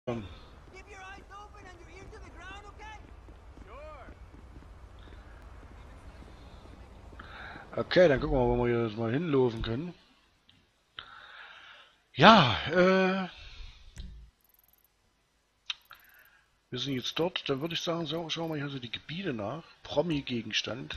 Keep your eyes open and your ear to the ground, okay? Okay, dann gucken wir mal, wo wir jetzt mal hinlaufen können. Ja, wir sind jetzt dort. Dann würde ich sagen, so, schauen wir mal hier so die Gebiete nach. Promi-Gegenstand.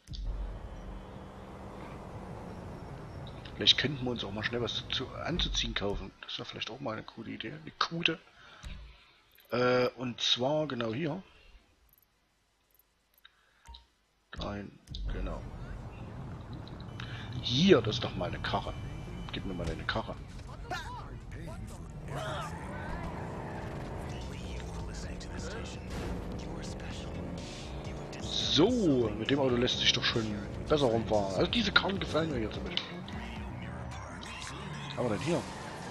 Vielleicht könnten wir uns auch mal schnell was anzuziehen kaufen. Das wäre vielleicht auch mal eine coole Idee. Eine gute. Und zwar genau hier. Nein, genau. Hier, das ist doch mal eine Karre. Gib mir mal deine Karre. So, mit dem Auto lässt sich doch schon besser rumfahren. Also diese Karren gefallen mir hier zum Beispiel. Was haben wir denn hier?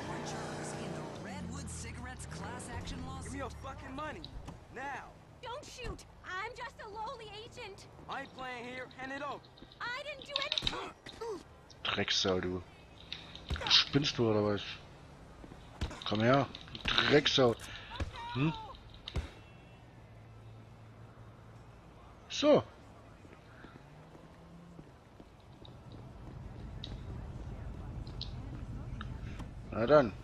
Give me your fucking money. Now. Don't shoot! I'm just a lowly agent. I ain't playing here. Hand it over. I didn't do anything. Drecksau, du. Spinnst du oder was? Komm her, Drecksau. Hm? So. Na dann.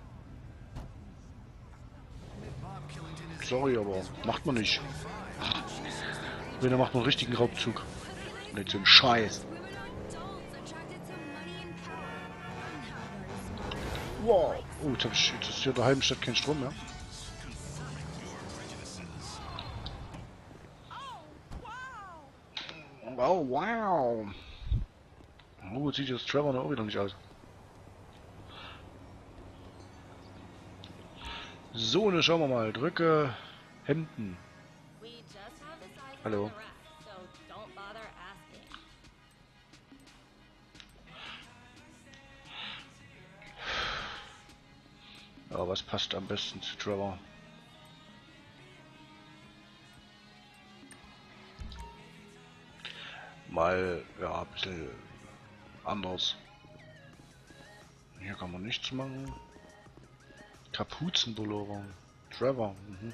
Sorry, aber macht man nicht. Wenn, dann macht man einen richtigen Raubzug. Nicht so einen Scheiß. Wow. Oh, jetzt ist hier in der halben Stadt kein Strom mehr. Oh, wow. Oh, sieht jetzt Trevor noch wieder nicht aus. So, dann schauen wir mal. Drücke Hemden. Hallo. Ja, was passt am besten zu Trevor? Mal, ja, ein bisschen anders. Hier kann man nichts machen. Kapuzenpullover. Trevor. Mhm.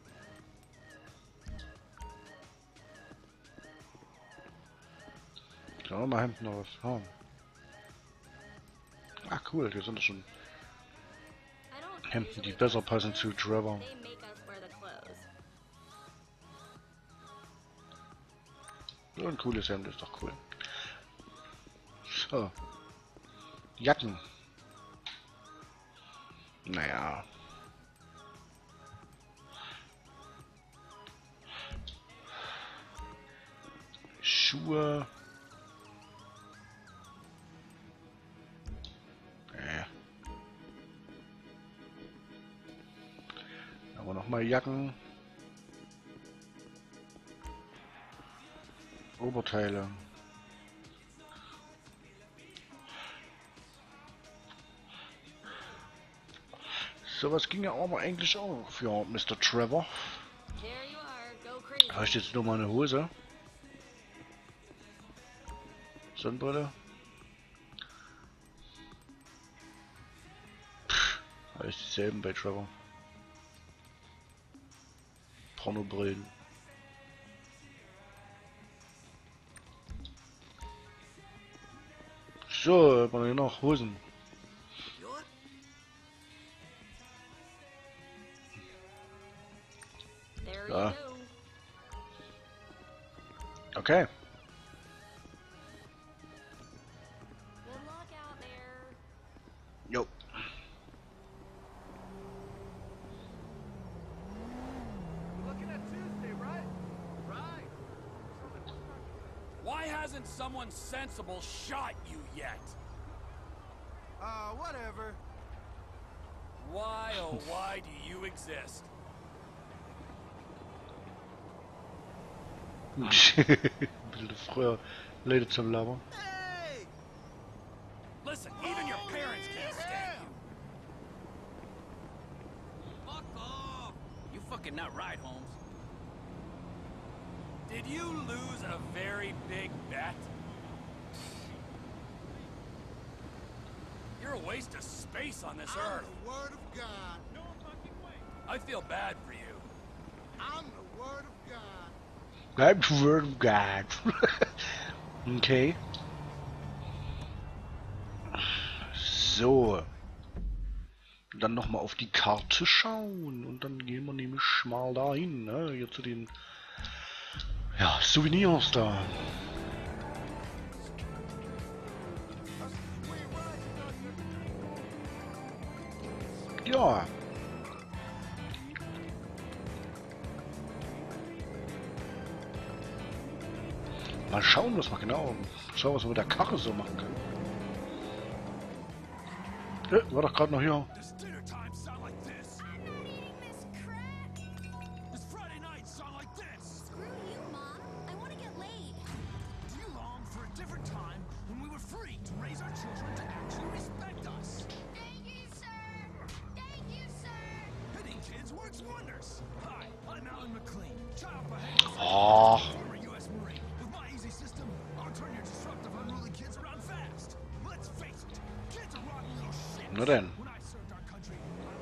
Kann auch mal Hemden noch was haben. Ach cool, hier sind schon Hemden, die besser passen zu Trevor. So ein cooles Hemd ist doch cool. So. Jacken. Naja. Schuhe. Aber nochmal Jacken. Oberteile. Sowas ging ja aber eigentlich auch für Mr. Trevor. Habe ich jetzt nur mal eine Hose? Sonnenbrille? Habe ich dieselben bei Trevor. Pornobrillen. So, haben wir hier noch Hosen. Ja. Okay. Jo. We're looking at Tuesday, right? Right. Why hasn't someone sensible shot you yet? Whatever. Why, oh why do you exist? Ein bisschen früher Leute zum Labern. Hey! Listen, even your parents can't stand you. Fuck off! You fucking not right, Holmes. Did you lose a very big bet? You're a waste of space on this earth. The word of God. No fucking way. I feel bad for you. I'm the word of God. Bleib Word God. Okay. So. Dann nochmal auf die Karte schauen und dann gehen wir nämlich mal dahin, ne? Hier zu den ja, Souvenirs da. Ja. Mal schauen, was wir genau. Schauen, was wir mit der Karre so machen können. War doch gerade noch hier. Does dinner time sound like this? I'm not eating this crap. Does Friday night sound like this? Screw you, Mom. I want to get laid. Do you long for a different time when we were free to raise our children to actually respect us? Thank you, sir. Thank you, sir. Hitting kids works wonders. Hi, I'm Alan McLean, child behavior Oh. former U.S. Marine. With my easy system, I'll turn your disruptive, unruly kids around fast. Let's face it, kids are rotten little shit. Na denn. When I served our country,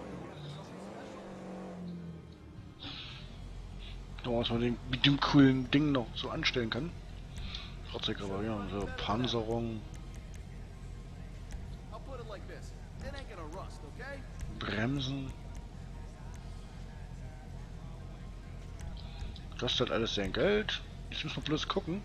Was man mit dem coolen Ding noch so anstellen kann. Fahrzeugreparieren, so Panzerung, I'll put it like this. It ain't gonna rust, okay? Bremsen. Das hat alles sein Geld. Jetzt müssen wir bloß gucken.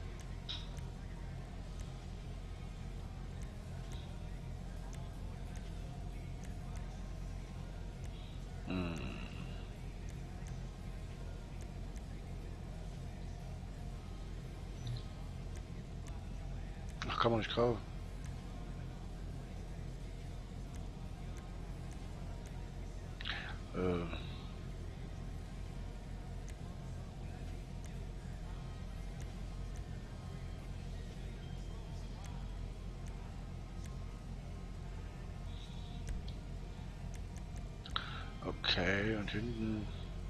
Ach, kann man nicht kaufen. Okay, und hinten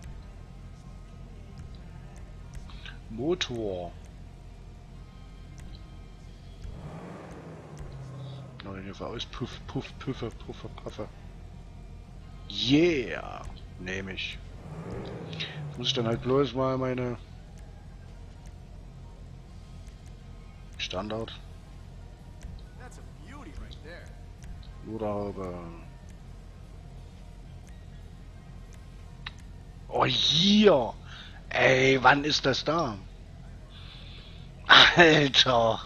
Motor. Oh, den hier aus Puff, Puff, Puffe, Puffe, Puffe. Yeah! Nehme ich. Muss ich dann halt bloß mal meine Standard That's a beauty right there. Ruderhaube. Oh, hier! Ey, wann ist das da? Alter!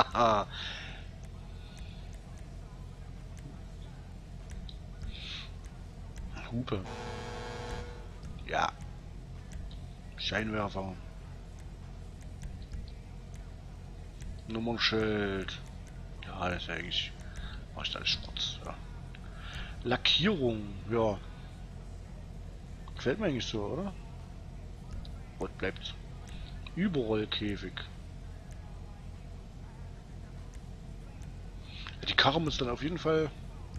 Hupe. Ja. Scheinwerfer. Nummernschild. Ja, das ist eigentlich. Mach ich alles schwarz. Ja. Lackierung. Ja. Gefällt mir eigentlich so, oder? Rot bleibt. Überrollkäfig. Die Karre muss dann auf jeden Fall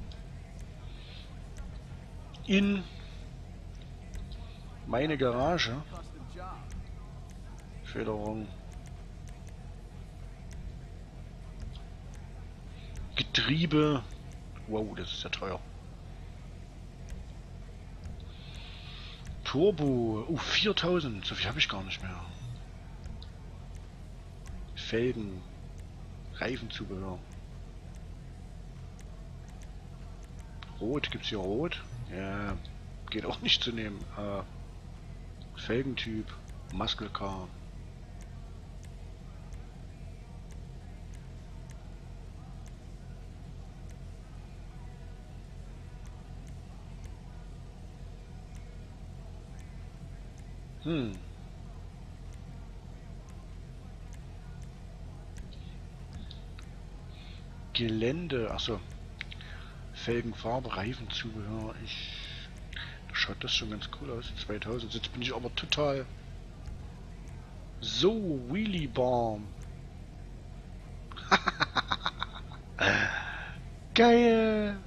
in meine Garage. Custom job. Federung. Getriebe. Wow, das ist ja teuer. Turbo. 4000. So viel habe ich gar nicht mehr. Felgen. Reifenzubehör. Rot. Gibt's hier Rot? Ja. Geht auch nicht zu nehmen. Felgentyp. Muscle Car. Gelände, achso. Felgenfarbe, Reifenzubehör. Da schaut das schon ganz cool aus. 2000. Jetzt bin ich aber total. So, Wheelie Barm. Geil.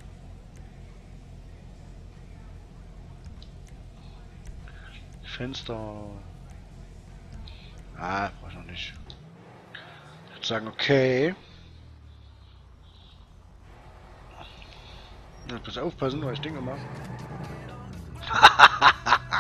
Fenster. Ah, brauche ich noch nicht. Ich würde sagen, okay. Ja, pass aufpassen, weil ich Dinge mache.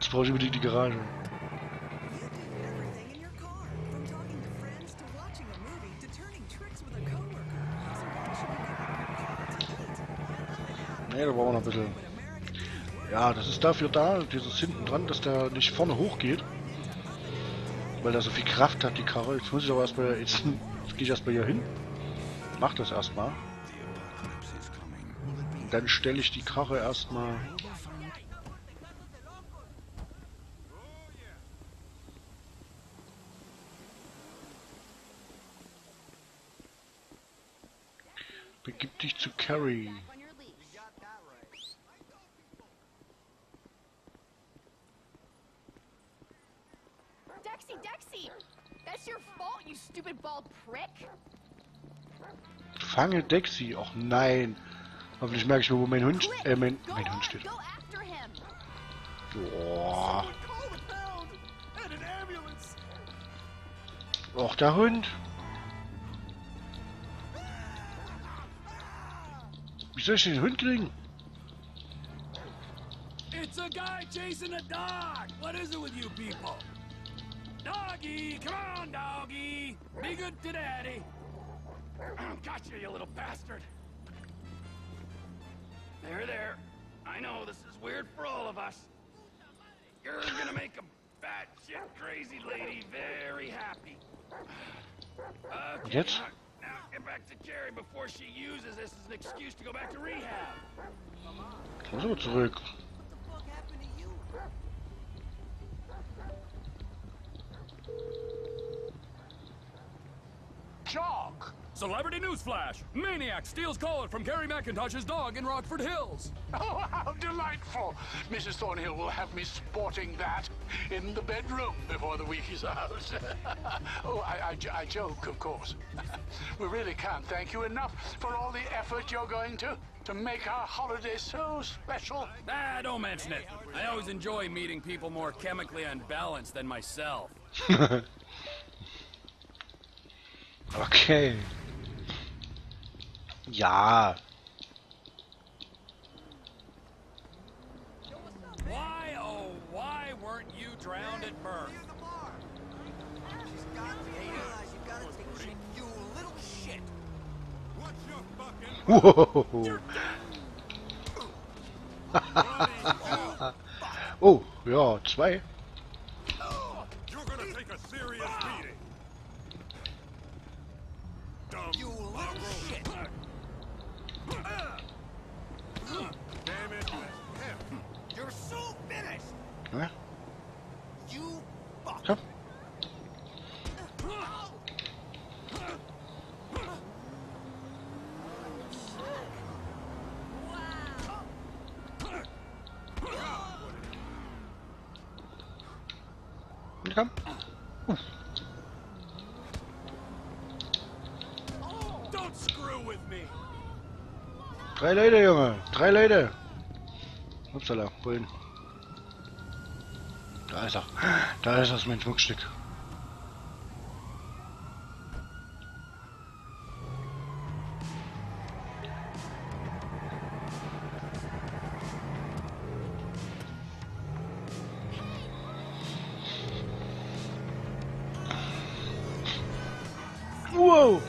Jetzt brauche ich unbedingt die Garage. You do everything in your car, from talking to friends to watching a movie to turning tricks with a coworker. Sometimes you even get in your car to eat. Ne, da brauchen wir noch ein bisschen. Ja, das ist dafür da, dieses hinten dran, dass der nicht vorne hochgeht. Weil er so viel Kraft hat, die Karre. Jetzt muss ich aber erstmal. Jetzt gehe ich erstmal hier hin. Mach das erstmal. Und dann stelle ich die Karre erstmal. Begib dich zu Carrie. On your leash. Dexy! That's your fault, you stupid bald prick! Fange Dexy. Och nein. Hoffentlich merke ich nur, wo mein Hund, Quick! mein Go Hund on, steht. Go after him! Boah. Call the pound and an ambulance. Och, der Hund. Wie soll ich den Hund kriegen? It's a guy chasing a dog. What is it with you people? Doggy, come on, doggy. Be good to daddy. Gotcha, you little bastard. There. I know this is weird for all of us. You're gonna make a batshit crazy lady very happy. Okay, Jetzt? now get back to Carrie before she uses this as an excuse to go back to rehab. So, zurück. What the fuck happened to you? Shock! Celebrity newsflash! Maniac steals collar from Carrie McIntosh's dog in Rockford Hills. Oh, how delightful! Mrs. Thornhill will have me sporting that in the bedroom before the week is out. Oh, I joke, of course. We really can't thank you enough for all the effort you're going to make our holiday so special. Ah, don't mention it. I always enjoy meeting people more chemically unbalanced than myself. Okay. Ja. Why, oh, why weren't you drowned at birth? She's got to realize you gotta take shit, you little shit. Wow. Oh, ja, 2. You're gonna take a serious beating. Dumb You little shit. damn it. Him. You're so finished. Ja, You fuck. komm. Komm. Don't screw with me! 3 Leute, Junge. 3 Leute. Upsala, wohin? Da ist er. Da ist das mein Schmuckstück. Wow.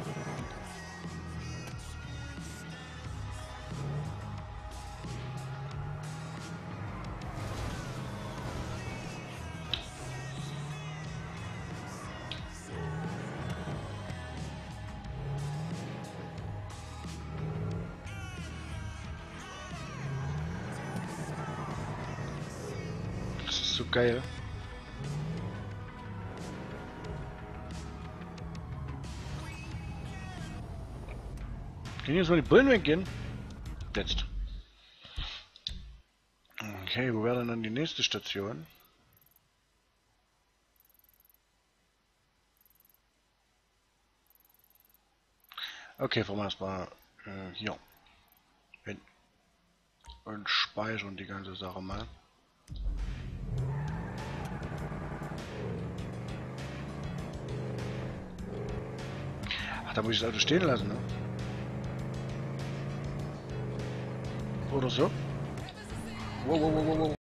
Das ist so geil. Können jetzt mal die Bullen weggehen? Jetzt. Okay, wo wäre denn dann die nächste Station? Okay, fahren wir erstmal hier hin. Und speichern die ganze Sache mal. Ach, da muss ich das Auto stehen lassen, ne? Oder so? Wow, wow, wow, wow, wow.